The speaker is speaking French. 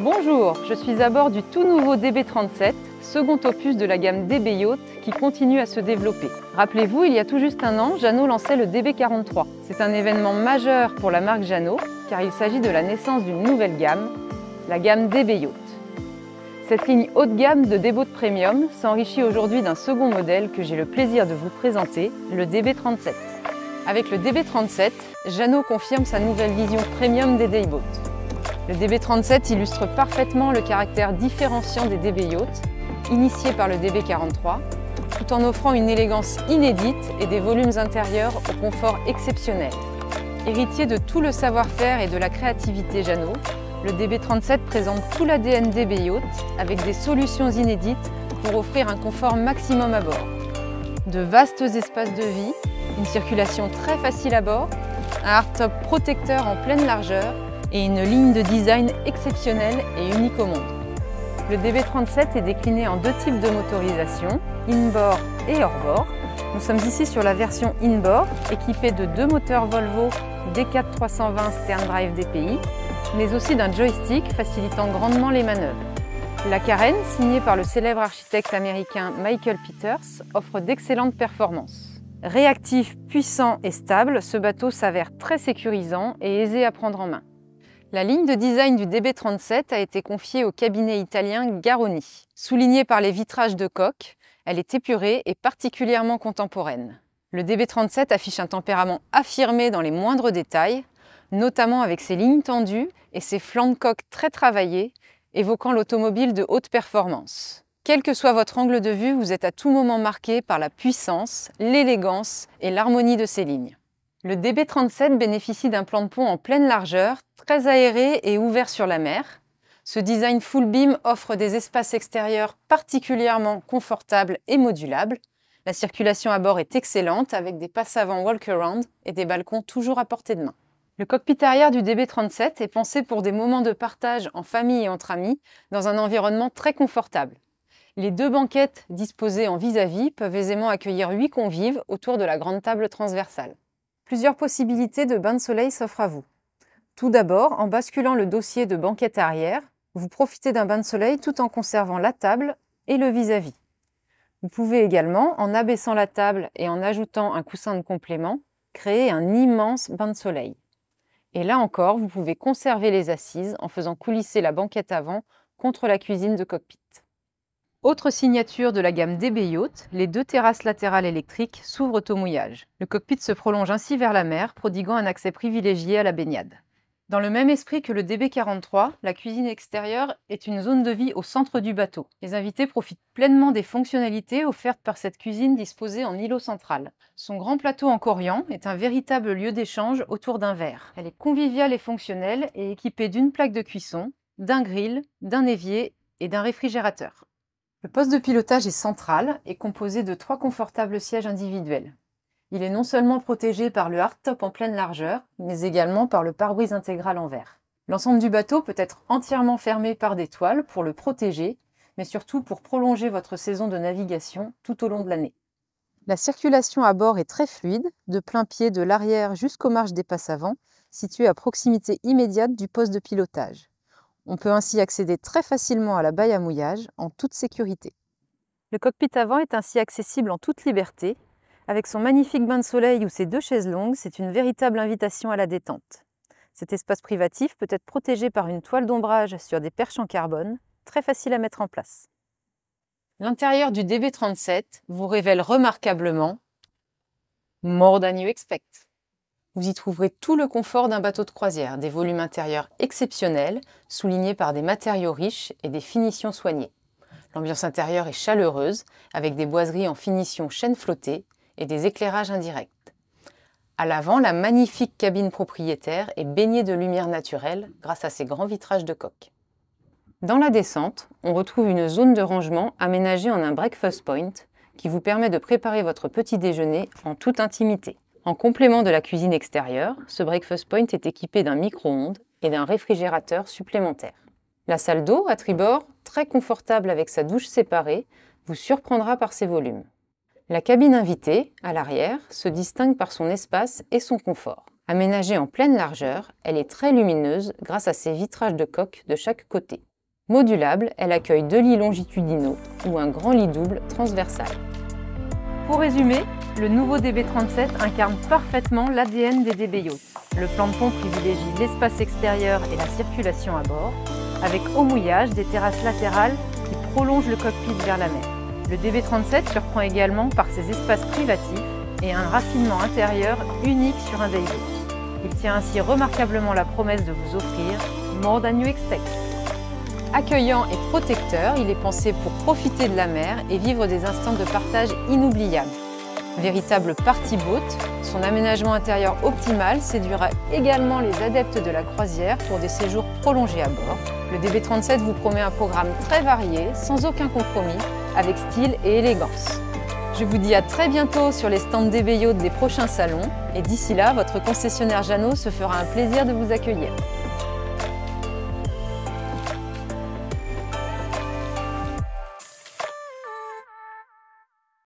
Bonjour, je suis à bord du tout nouveau DB37, second opus de la gamme DB Yacht qui continue à se développer. Rappelez-vous, il y a tout juste un an, Jeannot lançait le DB43. C'est un événement majeur pour la marque Jeannot car il s'agit de la naissance d'une nouvelle gamme, la gamme DB Yacht. Cette ligne haut de gamme de D-Boat Premium s'enrichit aujourd'hui d'un second modèle que j'ai le plaisir de vous présenter, le DB37. Avec le DB37, Jeannot confirme sa nouvelle vision premium des dayboats. Le DB37 illustre parfaitement le caractère différenciant des DB Yacht, initié par le DB43, tout en offrant une élégance inédite et des volumes intérieurs au confort exceptionnel. Héritier de tout le savoir-faire et de la créativité Jeannot, le DB37 présente tout l'ADN DB Yacht avec des solutions inédites pour offrir un confort maximum à bord. De vastes espaces de vie, une circulation très facile à bord, un hardtop protecteur en pleine largeur et une ligne de design exceptionnelle et unique au monde. Le DB37 est décliné en deux types de motorisation, inboard et hors-bord. Nous sommes ici sur la version inboard, équipée de deux moteurs Volvo D4 320 Stern Drive DPI, mais aussi d'un joystick facilitant grandement les manœuvres. La carène, signée par le célèbre architecte américain Michael Peters, offre d'excellentes performances. Réactif, puissant et stable, ce bateau s'avère très sécurisant et aisé à prendre en main. La ligne de design du DB37 a été confiée au cabinet italien Garroni. Soulignée par les vitrages de coque, elle est épurée et particulièrement contemporaine. Le DB37 affiche un tempérament affirmé dans les moindres détails, notamment avec ses lignes tendues et ses flancs de coque très travaillés, évoquant l'automobile de haute performance. Quel que soit votre angle de vue, vous êtes à tout moment marqué par la puissance, l'élégance et l'harmonie de ces lignes. Le DB37 bénéficie d'un plan de pont en pleine largeur, très aéré et ouvert sur la mer. Ce design full beam offre des espaces extérieurs particulièrement confortables et modulables. La circulation à bord est excellente avec des passes avant walk-around et des balcons toujours à portée de main. Le cockpit arrière du DB37 est pensé pour des moments de partage en famille et entre amis dans un environnement très confortable. Les deux banquettes disposées en vis-à-vis peuvent aisément accueillir 8 convives autour de la grande table transversale. Plusieurs possibilités de bain de soleil s'offrent à vous. Tout d'abord, en basculant le dossier de banquette arrière, vous profitez d'un bain de soleil tout en conservant la table et le vis-à-vis. Vous pouvez également, en abaissant la table et en ajoutant un coussin de complément, créer un immense bain de soleil. Et là encore, vous pouvez conserver les assises en faisant coulisser la banquette avant contre la cuisine de cockpit. Autre signature de la gamme DB Yacht, les deux terrasses latérales électriques s'ouvrent au mouillage. Le cockpit se prolonge ainsi vers la mer, prodiguant un accès privilégié à la baignade. Dans le même esprit que le DB43, la cuisine extérieure est une zone de vie au centre du bateau. Les invités profitent pleinement des fonctionnalités offertes par cette cuisine disposée en îlot central. Son grand plateau en corian est un véritable lieu d'échange autour d'un verre. Elle est conviviale et fonctionnelle et équipée d'une plaque de cuisson, d'un grill, d'un évier et d'un réfrigérateur. Le poste de pilotage est central et composé de 3 confortables sièges individuels. Il est non seulement protégé par le hardtop en pleine largeur, mais également par le pare-brise intégral en verre. L'ensemble du bateau peut être entièrement fermé par des toiles pour le protéger, mais surtout pour prolonger votre saison de navigation tout au long de l'année. La circulation à bord est très fluide, de plein pied de l'arrière jusqu'aux marches des passes avant, situées à proximité immédiate du poste de pilotage. On peut ainsi accéder très facilement à la baille à mouillage en toute sécurité. Le cockpit avant est ainsi accessible en toute liberté. Avec son magnifique bain de soleil ou ses 2 chaises longues, c'est une véritable invitation à la détente. Cet espace privatif peut être protégé par une toile d'ombrage sur des perches en carbone, très facile à mettre en place. L'intérieur du DB37 vous révèle remarquablement more than you expect. Vous y trouverez tout le confort d'un bateau de croisière, des volumes intérieurs exceptionnels, soulignés par des matériaux riches et des finitions soignées. L'ambiance intérieure est chaleureuse, avec des boiseries en finition chêne flotté et des éclairages indirects. À l'avant, la magnifique cabine propriétaire est baignée de lumière naturelle grâce à ses grands vitrages de coque. Dans la descente, on retrouve une zone de rangement aménagée en un breakfast point qui vous permet de préparer votre petit déjeuner en toute intimité. En complément de la cuisine extérieure, ce breakfast point est équipé d'un micro-ondes et d'un réfrigérateur supplémentaire. La salle d'eau à tribord, très confortable avec sa douche séparée, vous surprendra par ses volumes. La cabine invitée, à l'arrière, se distingue par son espace et son confort. Aménagée en pleine largeur, elle est très lumineuse grâce à ses vitrages de coque de chaque côté. Modulable, elle accueille 2 lits longitudinaux ou un grand lit double transversal. Pour résumer, le nouveau DB37 incarne parfaitement l'ADN des DB Yacht. Le plan de pont privilégie l'espace extérieur et la circulation à bord, avec au mouillage des terrasses latérales qui prolongent le cockpit vers la mer. Le DB37 surprend également par ses espaces privatifs et un raffinement intérieur unique sur un day yacht. Il tient ainsi remarquablement la promesse de vous offrir more than you expect. Accueillant et protecteur, il est pensé pour profiter de la mer et vivre des instants de partage inoubliables. Véritable party boat, son aménagement intérieur optimal séduira également les adeptes de la croisière pour des séjours prolongés à bord. Le DB37 vous promet un programme très varié, sans aucun compromis, avec style et élégance. Je vous dis à très bientôt sur les stands DB Yacht des prochains salons et d'ici là, votre concessionnaire Jeannot se fera un plaisir de vous accueillir.